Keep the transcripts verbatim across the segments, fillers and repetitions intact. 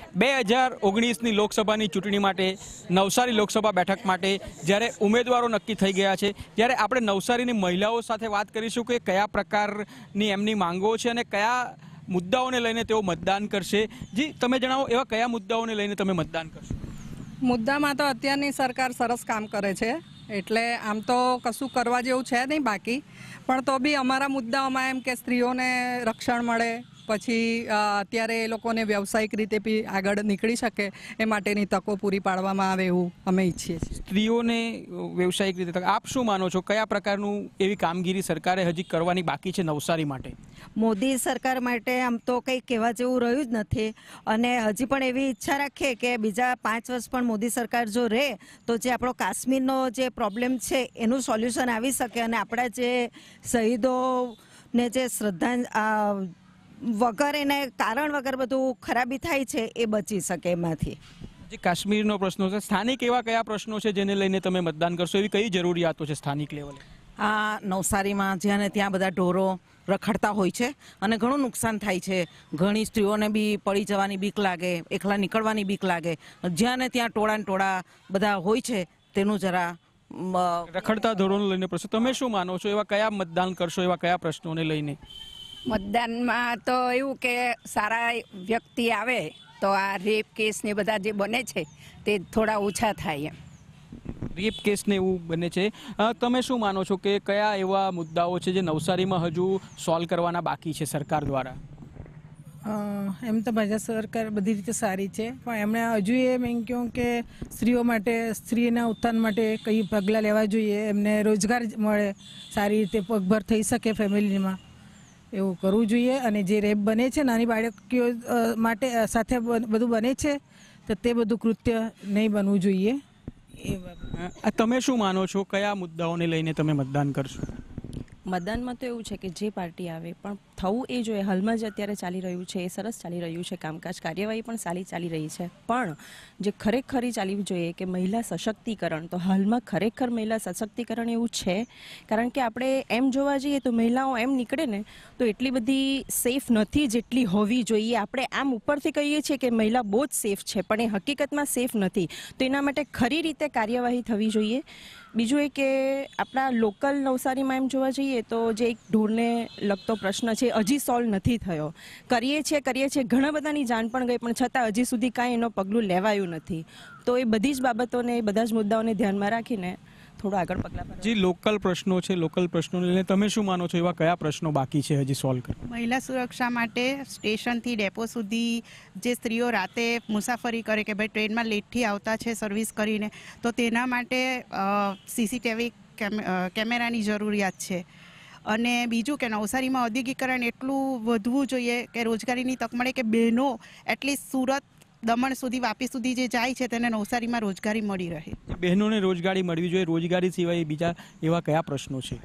બે હજાર ઓગણીસની લોકસભાની ચૂંટણી માટે નવસારી લોકસભા બેઠક માટે જ્યારે ઉમેદવારો નક્કી થઈ ગયા છે ત્યારે આપણે નવસારીની મહિલાઓ સાથે વાત કરીશું કે કયા પ્રકારની એમની માંગો છે અને કયા મુદ્દાઓને લઈને તેઓ મતદાન કરશે। જી તમે જણાવો, એવા કયા મુદ્દાઓને લઈને તમે મતદાન કરશો? મુદ્દામાં તો અત્યારની સરકાર સરસ કામ કરે છે, એટલે આમ તો કશું કરવા જેવું છે નહીં બાકી, પણ તો બી અમારા મુદ્દાઓમાં એમ કે સ્ત્રીઓને રક્ષણ મળે, પછી અત્યારે એ લોકોને વ્યવસાયિક રીતે બી આગળ નીકળી શકે એ માટેની તકો પૂરી પાડવામાં આવે એવું અમે ઈચ્છીએ છીએ। સ્ત્રીઓને વ્યવસાયિક રીતે તક, આપ શું માનો છો, કયા પ્રકારનું એવી કામગીરી સરકારે હજી કરવાની બાકી છે નવસારી માટે? મોદી સરકાર માટે આમ તો કંઈ કહેવા જેવું રહ્યું જ નથી અને હજી પણ એવી ઈચ્છા રાખીએ કે બીજા પાંચ વર્ષ પણ મોદી સરકાર જો રહે તો જે આપણો કાશ્મીરનો જે પ્રોબ્લેમ છે એનું સોલ્યુશન આવી શકે અને આપણા જે શહીદોને જે શ્રદ્ધા વગર એને કારણ વગર બધું ખરાબી થાય છે એ બચી શકે એમાંથી। જે કાશ્મીરનો પ્રશ્નો છે, સ્થાનિક એવા કયા પ્રશ્નો છે જેને લઈને તમે મતદાન કરશો? એવી કઈ જરૂરિયાતો છે સ્થાનિક લેવલે? આ નવસારીમાં જ્યાં ને ત્યાં બધા ઢોરો રખડતા હોય છે અને ઘણું નુકસાન થાય છે। ઘણી સ્ત્રીઓને બી પડી જવાની બીક લાગે, એકલા નીકળવાની બીક લાગે। જ્યાં ને ત્યાં ટોળા ને ટોળા બધા હોય છે તેનું જરા રખડતા ઢોરોને લઈને પ્રશ્નો, તમે શું માનો છો, એવા કયા મતદાન કરશો, એવા કયા પ્રશ્નોને લઈને? મતદાનમાં તો એવું કે સારા વ્યક્તિ આવે તો આ રેપ કેસ ને બધા જે બને છે તે થોડા ઓછા થાય। રેપ કેસ ને એવું બને છે, તમે શું માનો છો કે કયા એવા મુદ્દાઓ છે જે નવસારીમાં હજુ સોલ્વ કરવાના બાકી છે સરકાર દ્વારા? એમ તો ભાજપ સરકાર બધી રીતે સારી છે, પણ એમણે હજુ એમ એમ કહ્યું કે સ્ત્રીઓ માટે, સ્ત્રીના ઉત્થાન માટે કઈ પગલાં લેવા જોઈએ, એમને રોજગાર મળે, સારી રીતે પગભર થઈ શકે ફેમિલીમાં, એવું કરવું જોઈએ। અને જે રેપ બને છે નાની બાળકીઓ માટે સાથે બધું બને છે તો તે બધું કૃત્ય નહીં બનવું જોઈએ। એ તમે શું માનો છો, કયા મુદ્દાઓને લઈને તમે મતદાન કરશો? મતદાનમાં તો એવું છે કે જે પાર્ટી આવે પણ થવું એ જોઈએ। હાલમાં જે અત્યારે ચાલી રહ્યું છે એ સરસ ચાલી રહ્યું છે, કામકાજ કાર્યવાહી પણ સારી ચાલી રહી છે, પણ જે ખરેખરી ચાલવી જોઈએ કે મહિલા સશક્તિકરણ, તો હાલમાં ખરેખર મહિલા સશક્તિકરણ એવું છે? કારણ કે આપણે એમ જોવા જઈએ તો મહિલાઓ એમ નીકળે ને તો એટલી બધી સેફ નથી જેટલી હોવી જોઈએ। આપણે આમ ઉપરથી કહીએ છીએ કે મહિલા બહુ જ સેફ છે, પણ એ હકીકતમાં સેફ નથી, તો એના માટે ખરી રીતે કાર્યવાહી થવી જોઈએ। બીજું એ કે આપણા લોકલ નવસારીમાં એમ જોવા જઈએ તો જે એક ઢોરને લગતો પ્રશ્ન છે હજી સોલ્વ નથી થયો। કરીએ છીએ કરીએ છીએ ઘણા બધાની જાન પણ ગઈ, પણ છતાં હજી સુધી કાંઈ એનો પગલું લેવાયું નથી। તો એ બધી જ બાબતોને, બધા જ મુદ્દાઓને ધ્યાનમાં રાખીને થોડું આગળ પગલાં ભરવા। જે લોકલ પ્રશ્નો છે, લોકલ પ્રશ્નોને લઈને તમે શું માનો છો, એવા કયા પ્રશ્નો બાકી છે હજી સોલ્વ કરવા? મહિલા સુરક્ષા માટે સ્ટેશનથી ડેપો સુધી જે સ્ત્રીઓ રાતે મુસાફરી કરે કે ભાઈ ટ્રેનમાં લેટથી આવતા છે સર્વિસ કરીને, તો તેના માટે સીસીટીવી કેમેરાની જરૂરિયાત છે। અને બીજું કે નવસારીમાં ઔદ્યોગિકરણ એટલું વધવું જોઈએ કે રોજગારીની તક મળે કે બહેનો એટલીસ્ટ સુરત, દમણ સુધી, વાપી સુધી જે જાય છે તેને નવસારીમાં રોજગારી મળી રહે। બહેનોને રોજગારી મળવી જોઈએ, રોજગારી સિવાય બીજા એવા કયા પ્રશ્નો છે?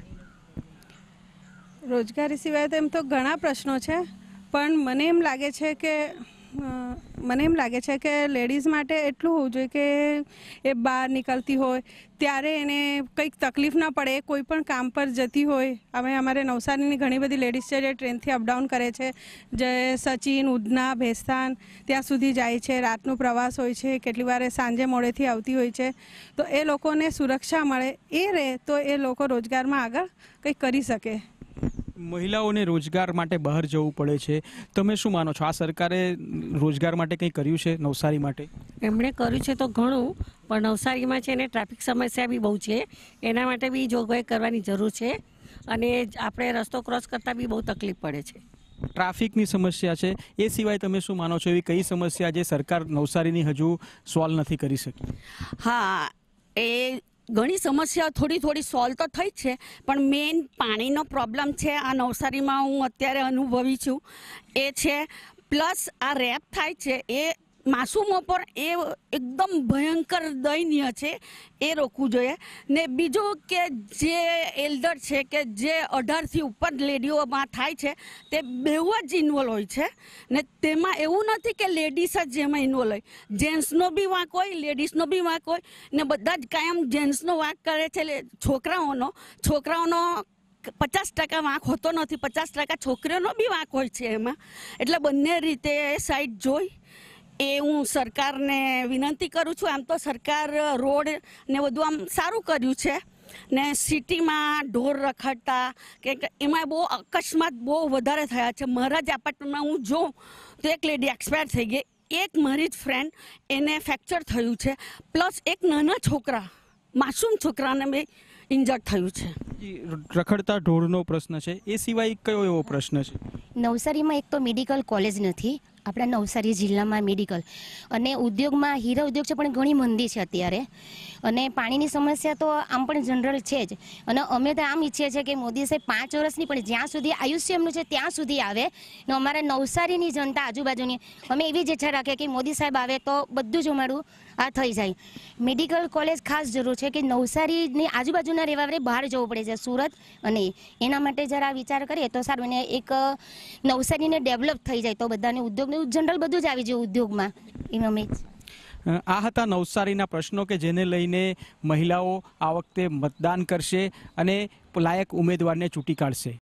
રોજગારી સિવાય તો એમ તો ઘણા પ્રશ્નો છે, પણ મને એમ લાગે છે કે મને એમ લાગે છે કે લેડીઝ માટે એટલું હોવું જોઈએ કે એ બહાર નીકળતી હોય ત્યારે એને કંઈક તકલીફ ના પડે, કોઈ પણ કામ પર જતી હોય। અમે અમારે નવસારીની ઘણી બધી લેડીઝ છે જે ટ્રેનથી અપડાઉન કરે છે, જે સચિન, ઉધના, ભેસ્તાન ત્યાં સુધી જાય છે, રાતનો પ્રવાસ હોય છે, કેટલી વાર સાંજે મોડેથી આવતી હોય છે, તો એ લોકોને સુરક્ષા મળે, એ રહે તો એ લોકો રોજગારમાં આગળ કંઈક કરી શકે। મહિલાઓને રોજગાર માટે બહાર જવું પડે છે, તમે શું માનો છો, આ સરકારે રોજગાર માટે કંઈ કર્યું છે નવસારી માટે? એમણે કર્યું છે તો ઘણું, પણ નવસારીમાં છે ને ટ્રાફિક સમસ્યા બી બહુ છે, એના માટે બી જોગવાઈ કરવાની જરૂર છે અને આપણે રસ્તો ક્રોસ કરતાં બી બહુ તકલીફ પડે છે। ટ્રાફિકની સમસ્યા છે, એ સિવાય તમે શું માનો છો, એવી કઈ સમસ્યા જે સરકાર નવસારીની હજુ સોલ્વ નથી કરી શકી? હા, એ ઘણી સમસ્યા થોડી થોડી સોલ્વ તો થઈ જ છે, પણ મેઇન પાણીનો પ્રોબ્લેમ છે આ નવસારીમાં, હું અત્યારે અનુભવી છું એ છે। પ્લસ આ રેપ થાય છે એ માસૂમો પર એ એકદમ ભયંકર દયનીય છે, એ રોકવું જોઈએ। ને બીજું કે જે એલ્ડર છે કે જે અઢારથી ઉપર લેડીઓમાં થાય છે તે બેઉ જ ઇન્વોલ્વ હોય છે, ને તેમાં એવું નથી કે લેડીઝ જ જેમાં ઇન્વોલ્વ હોય, જેન્ટ્સનો બી વાંક હોય, લેડીઝનો બી વાંક હોય, ને બધા જ કાયમ જેન્ટ્સનો વાંક કરે છે છોકરાઓનો છોકરાઓનો પચાસ ટકા વાંક હોતો નથી, પચાસ ટકા છોકરીઓનો બી વાંક હોય છે એમાં। એટલે બંને રીતે સાઈડ જોઈ એ હું સરકારને વિનંતી કરું છું. આમ તો સરકાર રોડ ને બધું આમ સારું કર્યું છે ને સિટીમાં ઢોર રખડતા કે એમાં બહુ અકસ્માત બહુ વધારે થયા છે. મારા જ એપાર્ટમેન્ટમાં હું જોઉં તો એક લેડી એક્સપાયર થઈ ગઈ, એક મારી જ ફ્રેન્ડ એને ફ્રેક્ચર થયું છે, પ્લસ એક નાના છોકરા માસૂમ છોકરાને મેં ઇન્જર્ડ થયું છે. રખડતા ઢોરનો પ્રશ્ન છે, એ સિવાય કયો એવો પ્રશ્ન છે? નવસારીમાં એક તો મેડિકલ કોલેજ નથી, આપણા નવસારી જિલ્લામાં મેડિકલ, અને ઉદ્યોગમાં હીરા ઉદ્યોગ છે પણ ઘણી મંદી છે અત્યારે, અને પાણીની સમસ્યા તો આમ પણ જનરલ છે જ. અને અમે તો આમ ઈચ્છીએ છીએ કે મોદી સાહેબ પાંચ વર્ષની પણ જ્યાં સુધી આયુષ્ય એમનું છે ત્યાં સુધી આવે ને અમારા નવસારીની જનતા આજુબાજુની અમે એવી જ ઈચ્છા રાખીએ કે મોદી સાહેબ આવે તો બધું જ અમારું આ થઈ જાય. મેડિકલ કોલેજ ખાસ જરૂર છે કે નવસારીની આજુબાજુના રહેવાવાળે બહાર જવું પડે છે, સુરત, અને એના માટે જરા વિચાર કરીએ તો સારું. ને એક નવસારીને ડેવલપ થઈ જાય તો બધાને ઉદ્યોગને જનરલ બધું જ આવી જાય ઉદ્યોગમાં. એમાં અમે આ હતા નવસારીના પ્રશ્નો કે જેને લઈને મહિલાઓ આ વખતે મતદાન કરશે અને લાયક ઉમેદવારને ચૂંટી કાઢશે.